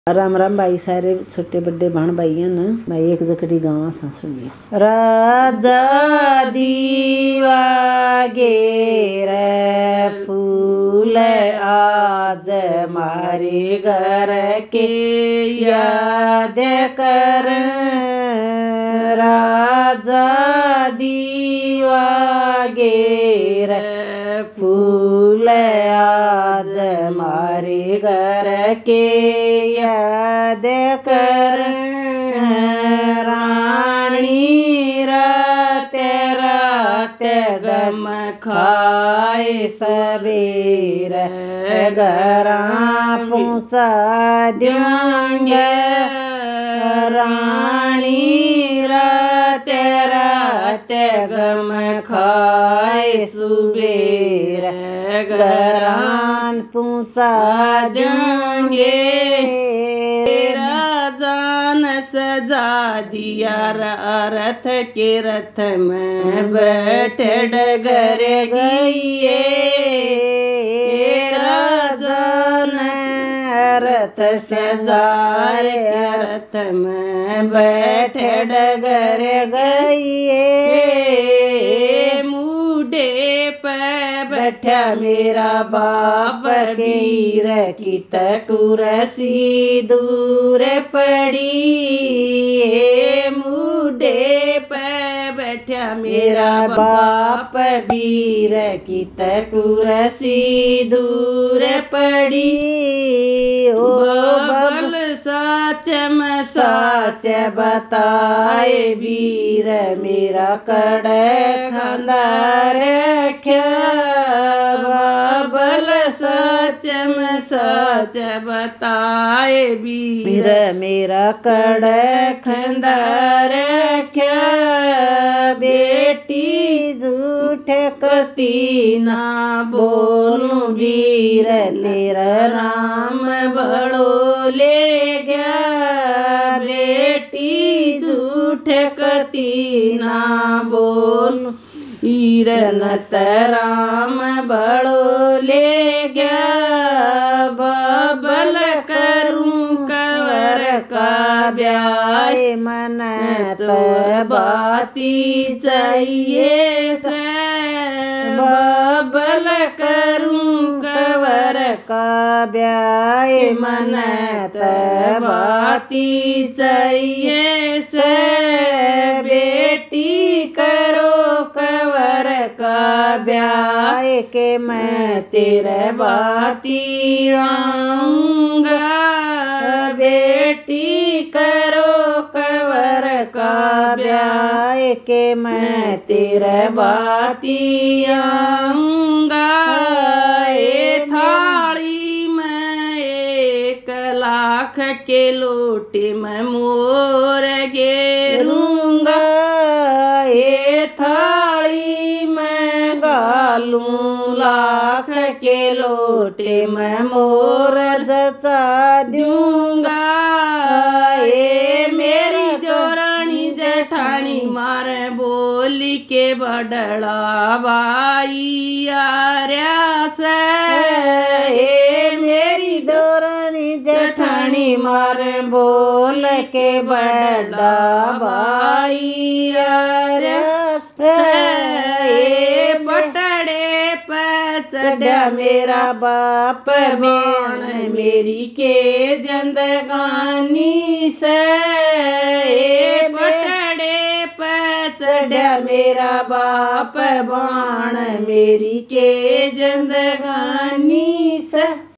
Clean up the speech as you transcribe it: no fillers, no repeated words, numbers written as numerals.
राम राम भाई सारे छोटे बड़े भाण भाई न मैं एक जकड़ी गावा सा सुनिए। राजा दीवा गेर फूल आज मारे घर के याद कर। राजा दीवा गेर फूल आज मारे घर के याद कर। रानी रात रात गम खाए सबेर घरा पहुँचा देंगे। रानी रात रात गम खाए सुबेर घरान पहुँचा देंगे। जान सजा दिया रथ के रथ में बैठ डगर गईए। राजान रथ सजा रथ में बैठ डगर गईए। मुडे पे बैठा मेरा बाप गिर की कुरसी दूर पड़ी। मुडे पे बैठा मेरा बाप वीर की कुरसी दूर पड़ी। ओ बबल साच में साच बताए वीर मेरा कड़े खंदार रख्या। बबल सच में सच बताए वीर मेरा कड़े खंदार रख्या। बेटी झूठ करती ना बोलूं वीर तेरा राम बड़ो ले गया। बेटी झूठ करती ना बोलूं वीर नत राम बड़ो ले गया। बबल करूं कवर का ब्याह मन तो बाती चाहिए से। बबल करूं कवर का ब्याह मन तो बाती चाहिए से। बेटी करो कवर का ब्याह के मैं तेरे बाती आऊंगा। बेटी करो कवर का ब्याह के मैं तेरे बाती आऊंगा। ए थाली में 1 लाख के लोटे में मोर गेरूंगा। ए थाली में गालूं लाख के लोटे में मोर जचा दूंगा। ए मेरी जोरानी जेठानी मारे बोली के बड़ला बाई आर्या से। ए मेरी जोरानी जेठानी मारे बोल के बड़ा बाई आर्या से। बटड़े पे चढ़ा मेरा बाप बाण मेरी के जिंदगानी से। बटड़े पे चढ़ा मेरा बाप बाण मेरी के जिंदगानी से।